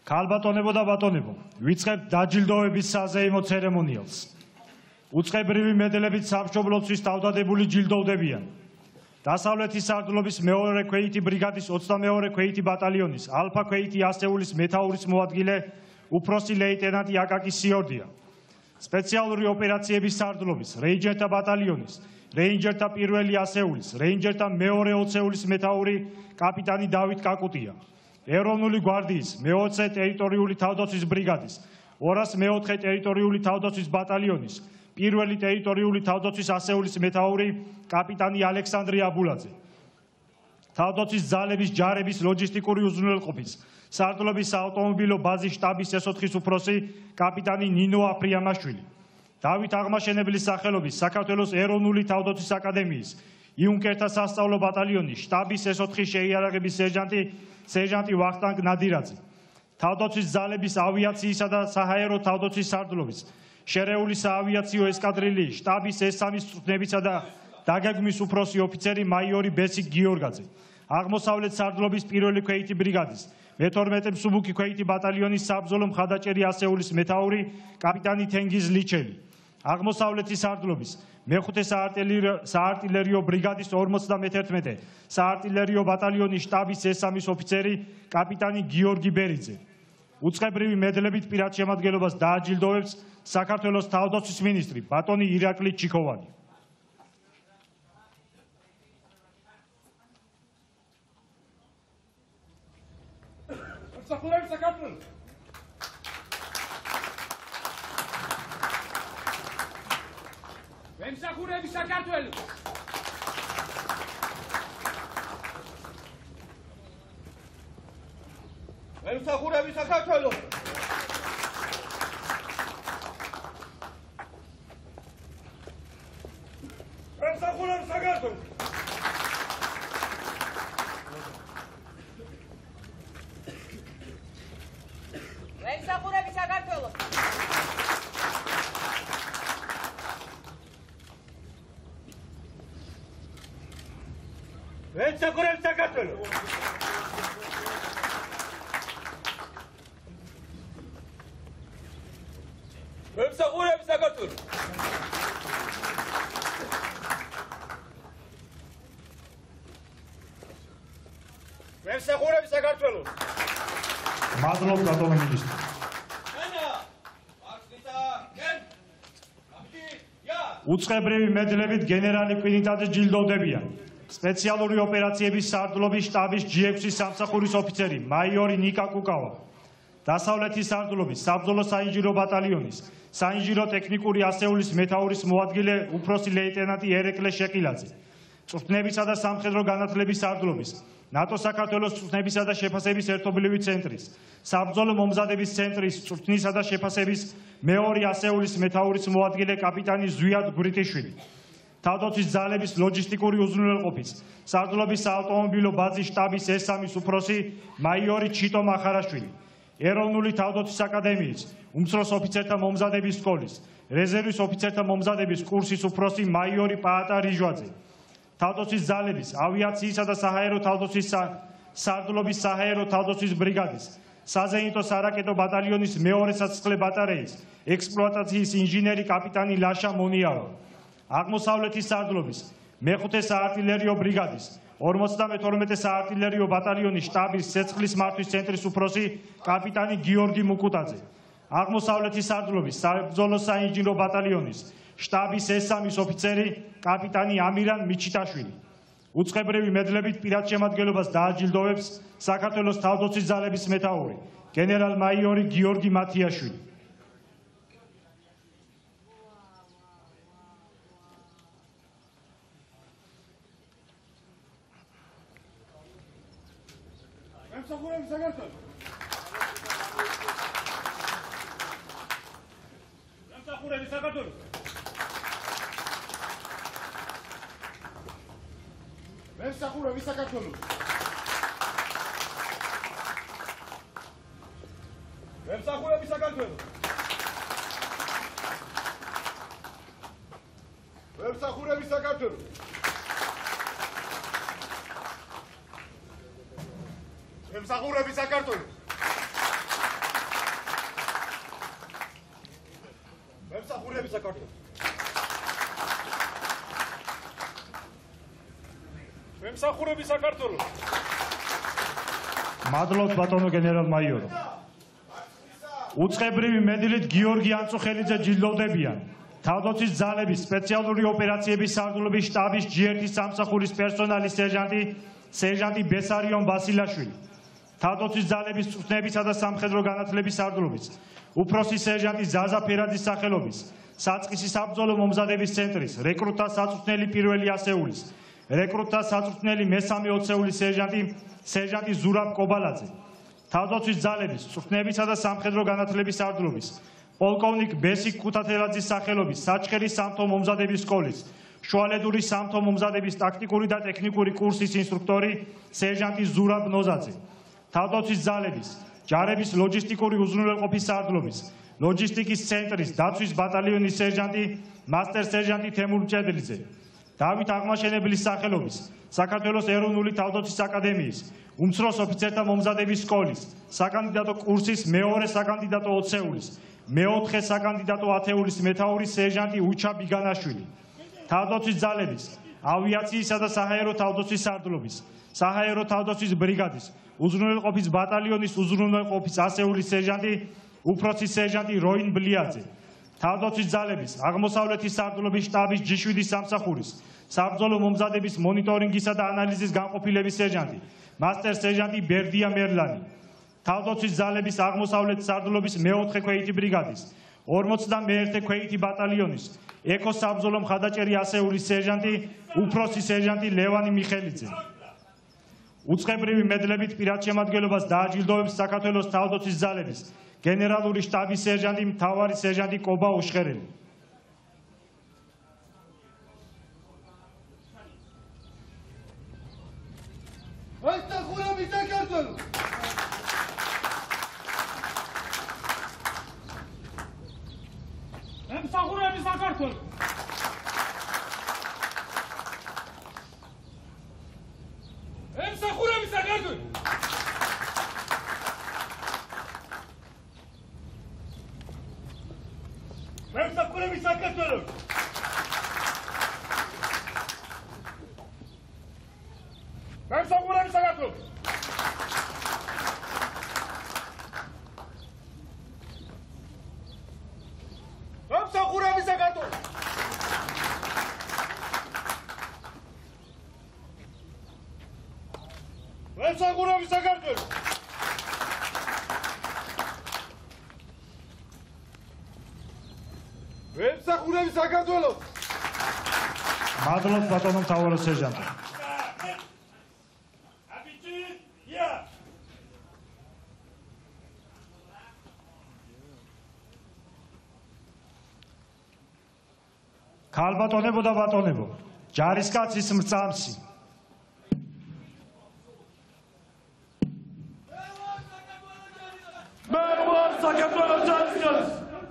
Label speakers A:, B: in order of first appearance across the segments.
A: ქალბატონებო და ბატონებო, ვიწყებთ დაჯილდოების საზეიმო ცერემონიალს. უწყებრივი მედლებით სამშობლოცთვის თავდადებული ჯილდოვდებიან. დასავლეთის სარდლობის მეორე ქვეითი ბრიგადის 22 ქვეითი ბატალიონის ალფა ქვეითი ასეულის მეთაურის მოადგილე უფროსი ლეიტენანტი აკაკი სიორდია. სპეციალური ოპერაციების სარდლობის რეინჯერთა ბატალიონის რეინჯერთა პირველი ასეულის რეინჯერთა მეორე ოცეულის მეთაური კაპიტანი დავით კაკუტია. ეროვნული გვარდიის მე-20 ტერიტორიული თავდაცვის ბრიგადის 204 ტერიტორიული თავდაცვის ბატალიონის პირველი ტერიტორიული თავდაცვის ასეულის მეთაური კაპიტანი ალექსანდრე აბულაძე. თავდაცვის ძალების ჯარების ლოჯისტიკური უზრუნველყოფის სარდლობის საავტომობილო ბაზის შტაბის ეს-4-ის უფროსი კაპიტანი ნინო აფრიამაშვილი. დავით აღმაშენებლის სახელობის საქართველოს ეროვნული თავდაცვის აკადემიის იუნკერთა სასწავლო ბატალიონის შტაბის ეს-4-ის შეიარაღების სერჟანტი ვახტანგ ნადირაძე. თავდაცვის ძალების ავიაციისა და საჰაერო თავდაცვის სარდლობის შერეული საავიაციო ესკადრილიის შტაბის ეს-3-ის წვრთნებისა და დაგეგმვის უფროსი ოფიცერი მაიორი ბესიკ გიორგაძე. აღმოსავლეთ სარდლობის პირველი ქვეითი ბრიგადის მე-12 მსუბუქი ქვეითი ბატალიონის საბრძოლო მხადაჭერი ასეულის მეთაური კაპიტანი თენგიზ ლიჩელი. აღმოსავლეთის სარდლობის მე-5 საარტილერიო ბრიგადის 51 საარტილერიო ბატალიონის შტაბის ეს-3-ის ოფიცერი კაპიტანი გიორგი ბერიძე. უწყებრივი მედლებით პირად შემადგენლობას დააჯილდოვებს საქართველოს თავდაცვის მინისტრი ბატონი ირაკლი ჩიქოვანი.
B: ვემსახურები საქართველოს. ვემსახურები საქართველოს. ვემსახურები საქართველოს.
C: ვემსახურები საქართველოს.
B: ვემსახურები საქართველოს. ვემსახურები საქართველოს. ვემსახურები საქართველოს.
A: მადლობთ ბატონო მინისტრი. უწყებრივი მედლებით გენერალი კვინიტაძე ჯილდოვდებიან. სპეციალური ოპერაციების სარდლობის შტაბის G6-ის სამსახურის ოფიცერი მაიორი ნიკა კუკავა. დასავლეთის სარდლობის საბრძოლო საინჟირო ბატალიონის საინჟირო ტექნიკური ასეულის მეთაურის მოადგილე უფროსი ლეიტენანტი ერეკლე შეყილაძე. წვრთნებისა და სამხედრო განათლების სარდლობის ნატო საქართველოს წვრთნებისა და შეფასების ერთობლივი ცენტრის საბრძოლო მომზადების ცენტრის წვრთნისა და შეფასების მეორე ასეულის მეთაურის მოადგილე კაპიტანი ზვიად გვრიტიშვილი. თავდაცვის ძალების ლოჯისტიკური უზრუნველყოფის სარდლობის საავტომობილო ბაზის შტაბის ეს-3-ის უფროსი მაიორი ჩიტო მახარაშვილი. ეროვნული თავდაცვის აკადემიის უმცროს ოფიცერთა მომზადების სკოლის რეზერვის ოფიცერთა მომზადების კურსის უფროსი მაიორი პაატა რიჟვაძე. თავდაცვის ძალების ავიაციისა და საჰაერო თავდაცვის სარდლობის საჰაერო თავდაცვის ბრიგადის საზეინო სარაკეტო ბატალიონის მეორე სასახლე ბატარეის ექსპლუატაციის ინჟინერი კაპიტანი ლაშა მონიავა. აღმოსავლეთის სარდლობის მე-5 საარტილერიო ბრიგადის 52 საარტილერიო ბატალიონის შტაბის ცეცხლის მართვის ცენტრის უფროსი კაპიტანი გიორგი მუკუტაძე. აღმოსავლეთის სარდლობის საბრძოლო საინჟინრო ბატალიონის შტაბის ეს-3-ის ოფიცერი კაპიტანი ამირან მიჩიტაშვილი. უწყებრივი მედლებით პირად შემადგენლობას დააჯილდოვებს საქართველოს თავდაცვის ძალების მეთაური გენერალ მაიორი გიორგი მათიაშვილი.
B: ვემსახურები საქართველოს. ვემსახურები საქართველოს. ვემსახურები საქართველოს. ვემსახურები საქართველოს. ვემსახურები საქართველოს. ვემსახურები საქართველოს. მემსახურები საქართველოს. მემსახურები საქართველოს.
A: მადლობთ ბატონო გენერალ-მაიორო. უწყებრივი მედლით გიორგი ანწუხელიძე ჯილდოვდებიან თავდაცვის ძალების სპეციალური ოპერაციების სარდლობის შტაბის G1 სამსახურის პერსონალის სერჟანტი ბესარიონ ბასილაშვილი, თავდაცვის ძალების წვრთნებისა და სამხედრო განათლების სარდლობის უფროსი სერჟანტი ზაზა ფერაძის სახელობის საწყისი საბრძოლო მომზადების ცენტრის რეკრუტთა საწვრთნელი პირველი ასეულის რეკრუტთა საწვრთნელი მესამე ოცეულის სერჟანტი ზურაბ კობალაძე, თავდაცვის ძალების წვრთნებისა და სამხედრო განათლების სარდლობის პოლკოვნიკ ბესიკ ქუთათელაძის სახელობის საჩხერის სამთო მომზადების სკოლის შუალედური სამთო მომზადების ტაქტიკური და ტექნიკური კურსის ინსტრუქტორი სერჟანტი ზურაბ ნოზაძე, თავდაცვის ძალების ჯარების ლოჯისტიკური უზრუნველყოფის სარდლობის ლოჯისტიკის ცენტრის დაცვის ბატალიონის სერჟანტი მასტერ სერჟანტი თემურ მჭედლიძე, დავით აღმაშენებლის სახელობის საქართველოს ეროვნული თავდაცვის აკადემიის უმცროს ოფიცერთა მომზადების სკოლის საკანდიდატო კურსის მეორე საკანდიდატო ოცეულის მეოთხე საკანდიდატო ათეულის მეთაურის სერჟანტი უჩა ბიგანაშვილი, თავდაცვის ძალების ავიაციისა და საჰაერო თავდაცვის სარდლობის საჰაერო თავდაცვის ბრიგადის უზრუნველყოფის ბატალიონის უზრუნველყოფის ასეულის სერჟანტი უფროსი სერჟანტი როინ ბლიაძე, თავდაცვის ძალების აღმოსავლეთის სარდლობის შტაბის G7 სამსახურის საბრძოლო მომზადების მონიტორინგისა და ანალიზის განყოფილების სერჟანტი მასტერ სერჟანტი ბერდია მერლანი, თავდაცვის ძალების აღმოსავლეთის სარდლობის მეოთხე ქვეითი ბრიგადის 41 ქვეითი ბატალიონის ეკოს საბრძოლო მხარდაჭერი ასეულის სერჟანტი უფროსი სერჟანტი ლევანი მიხელიძე. უწყებრივი მედლებით პირად შემადგენლობას დააჯილდოვებს საქართველოს თავდაცვის ძალების გენერალური შტაბის სერჟანტი მთავარი სერჟანტი კობა უშხერელი.
B: მემსახურები საქართველოს.
D: მემსახურები საქართველოს.
B: მემსახურები საქართველოს. მემსახურები საქართველოს. მემსახურები საქართველოს. მემსახურები საქართველოს. მემსახურები საქართველოს. მემსახურები საქართველოს.
A: მადლობთ ბატონო მთავარო სერჟანტო. ქალბატონებო და ბატონებო, ჯარისკაცის მრწამსი. მე ვარ საქართველოს ჯარისკაცი.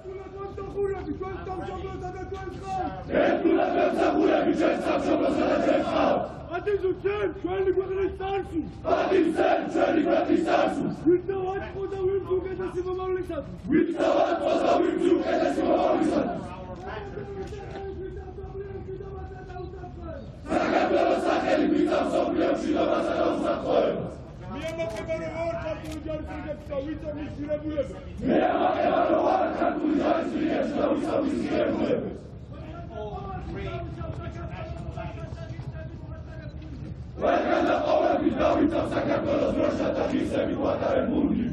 B: მემსახურები ჩვენს სამშობლოსა და ჩვენს ხალხს.
D: ატიზუცენ ჩვენი ქვეყნის წარსულს.
B: პატივცემ ჩვენი ქვეყნის წარსულს.
D: ვიწყდავარწყო და ვირთუ უკეთესი მომავლისათვის.
B: ვიწყდავარწყო და ვირთუ უკეთესი მომავლისათვის. საქართველოს სახელი გვიწევს მსოფლიოში მშვიდობასა და უსაფრთხოებას.
D: მე ამაყება რომ ვარ ქართული ჯარის რიგებში და ვიწევ მის ღირებულებას.
B: მე ამაყება რომ ვარ ქართული ჯარის რიგებში და ვიწევ მის ღირებულებას. ყველგან და ყოველთვის დავიწევ საქართველოს დროშად და ღირსებით ვატარებ მუნდირს.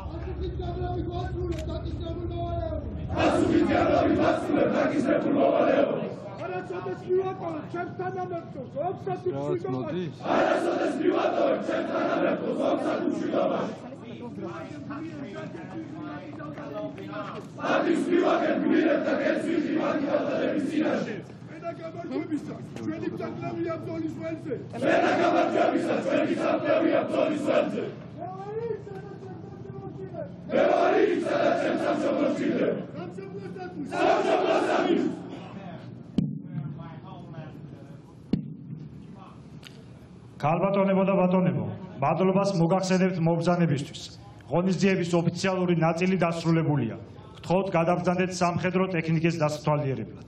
B: ასობით გავლავით ვასრულებ დაკისრებულ მოვალეობას.
D: არასოდეს მივატოვებ ჩემს თანამებრძოლს ოფსად მშვიდობაში.
B: არასოდეს მივატოვებ ჩემს თანამებრძოლს ოფსად მშვიდობაში. პატივს მივაგებ გმირებთა კეცვითი მათი თავდადების წინაშე.
D: მე და გამარჯვებისა ჩვენი წამყვევია ბრძოლის ველზე.
B: მე და გამარჯვებისა ჩვენი წამყვევია ბრძოლის ველზე. მე ვარ ისა და ჩემს სამშობლოს მჭირდება. სამშობლოსათვის.
A: ქალბატონებო და ბატონებო, მადლობას მოგახსენებთ მობრძანებისთვის. ღონისძიების ოფიციალური ნაწილი დასრულებულია. გთხოვთ გადაბრძანდეთ სამხედრო ტექნიკის დასათვალიერებლად.